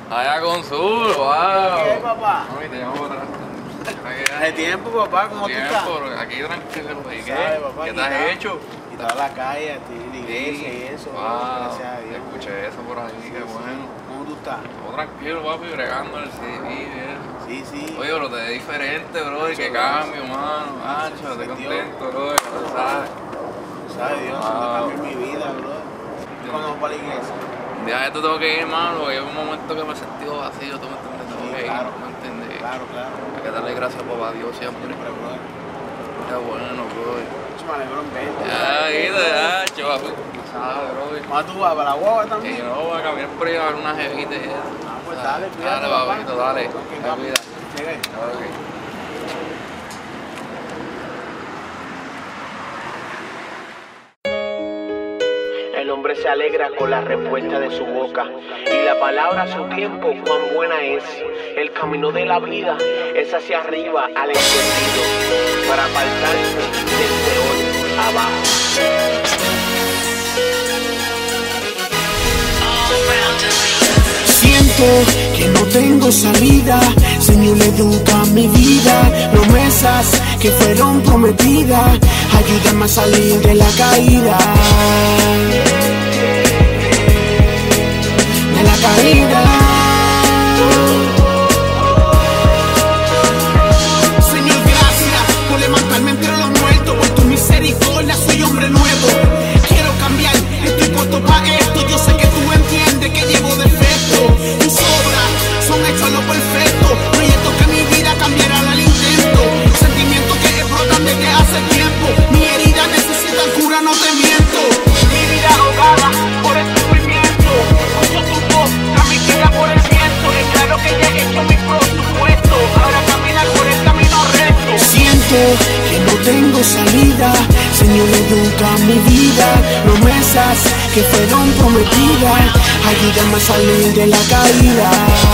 Allá con Sur, wow. ¿Qué, papá? Mami, te llamo para atrás. Hace tiempo, papá, ¿cómo tú estás? Aquí tranquilo, ¿y qué? ¿Sabes, papá? ¿Qué te has hecho? Y toda la calle, a ti, la iglesia y eso. Wow, Gracias a Dios. escuché eso por ahí, qué bueno. ¿Cómo tú estás? Todo tranquilo, papi, bregando en el CD y eso. Sí, sí. Oye, pero te ve diferente, bro, y que cambio, mano. Ancho, estoy contento, bro, tú sabes. ¿Sabes, Dios? Wow. Cambió mi vida, bro. ¿Cuándo vamos para la iglesia? Ya esto tengo que ir, mano, porque hay un momento que me he sentido vacío, tú me entiendes, tengo Sí, que ir, claro. ¿me entiendes? Claro, claro. Hay que darle gracias, papá, a Dios siempre. Siempre, bro. Qué bueno, bro. Me alegro en verte. Ya, guita, ya, chaval. ¿Sabes, bro? ¿Cuándo tú vas? ¿Para la guagua Que también? yo no voy a caminar por ahí a ver una jevita y eso. Ah, pues dale, cuídate, Dale, papá. papito, dale. Ok, Te papi. cuidas. Llega ahí. Ok. El hombre se alegra con la respuesta de su boca y la palabra a su tiempo cuán buena es. El camino de la vida es hacia arriba al entendido para apartarse del peor abajo. Siento que no tengo salida, Señor, educa mi vida, promesas que fueron prometidas, ayúdame a salir de la caída, de la caída. Señor, gracias por levantarme entre los muertos, por tu misericordia soy hombre nuevo. Quiero cambiar, estoy puesto para esto, yo sé que tú entiendes que llevo defecto. Tus obras son hechas a lo perfecto, proyecto que mi vida cambiará al intento. Sentimientos que explotan desde hace tiempo, mi herida necesita cura, no te miento. Mi vida ahogada por el sufrimiento, escucho tu voz, transmitida por el viento. Es claro que ya he hecho mi presupuesto, ahora caminar por el camino recto. Siento que no tengo salida, Señor, educa mi vida, promesas que fueron prometidas, ayúdame a salir de la caída,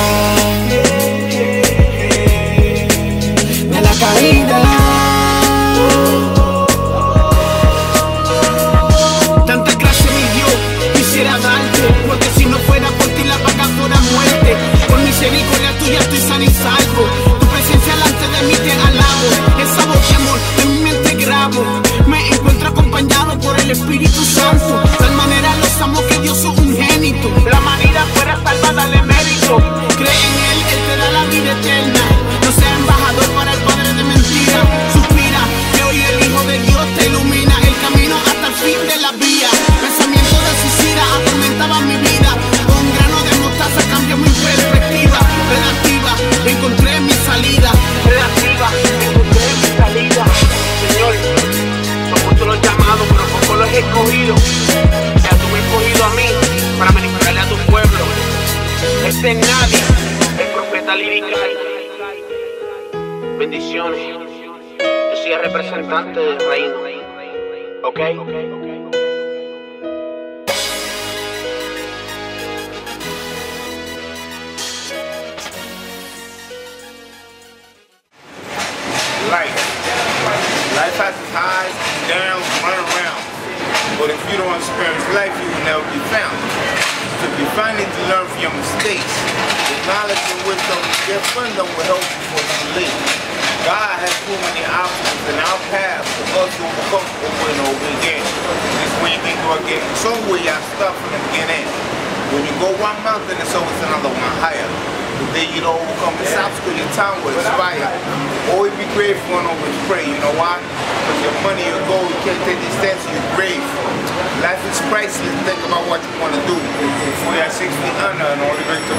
de la caída. Tanta gracia mi Dios quisiera darte, porque si no fuera por ti la paga fuera muerte. Por misericordia tuya estoy sano y salvo, tu presencia delante de mí te alabo. Esa voz de amor en mi mente grabo, me encuentro acompañado por el Espíritu Santo. Tal manera los amo que Dios es unigénito, la humanidad fuera salva, dale mérito. Cree en Él, Él te da la vida eterna. No sea embajador para el padre de mentira. Suspira que hoy el Hijo de Dios te ilumina el camino hasta el fin de la vía. Pensamientos de suicida atormentaban mi vida, con un grano de mostaza cambió mi perspectiva. Relativa, encontré mi salida. Relativa, encontré mi salida. Señor, son muchos los llamados, pero pocos los he escogido. Ya tú me has escogido a mí para ministrarle a tu pueblo. Este es nadie, el profeta lirical. Bendiciones. Yo soy el representante del reino. ¿Ok? Life has its highs and downs, run around. But if you don't experience life, you will never be found. So if you find it to learn from your mistakes, the knowledge and wisdom you get from them will help you before it's too late. God has too many obstacles in our path for us to overcome over and over again. This way you think you are getting somewhere, you have stuff from the beginning. When you go one mountain, it's always another one higher. The day you don't overcome this obstacle, your time will expire. Always be grateful and always pray. You know why? Because your money, your gold, you can't take this stance in your grave. Life is priceless. Think about what you want to do before you're 6 feet under and all the way to